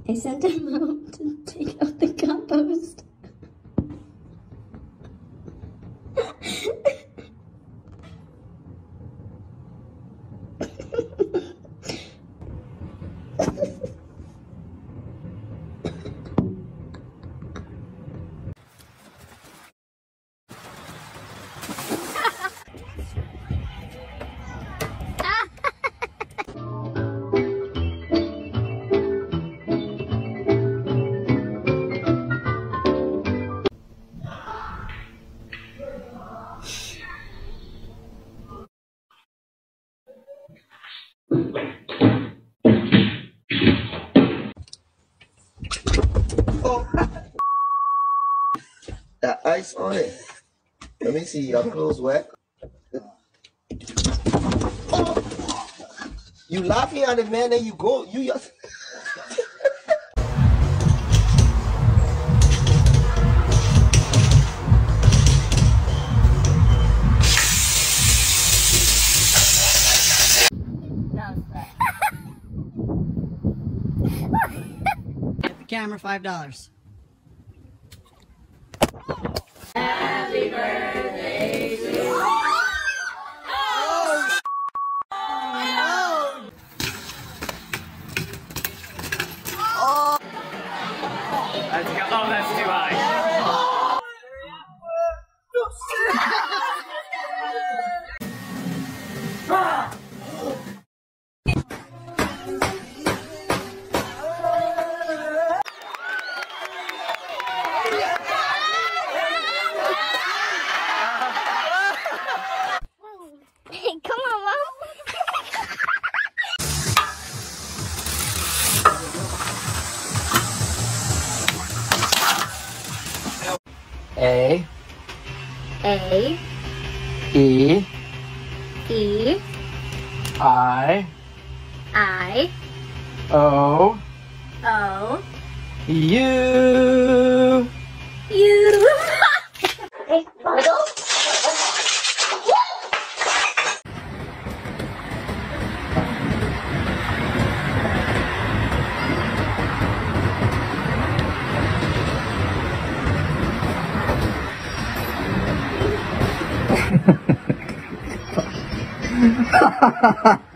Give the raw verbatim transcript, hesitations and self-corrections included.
I sent him out to take out the compost. Oh, that ice on it. Let me see. Your clothes wet. Oh, you laughing at it, man, and you go. You. Get the camera five dollars. Happy birthday to you. Oh, oh. Oh. Let's go. Oh, that's too high. Hey, come on, Mom. A. A. E. E. I. I. O. O. U. U. Hey, wanna go? Ha ha ha ha!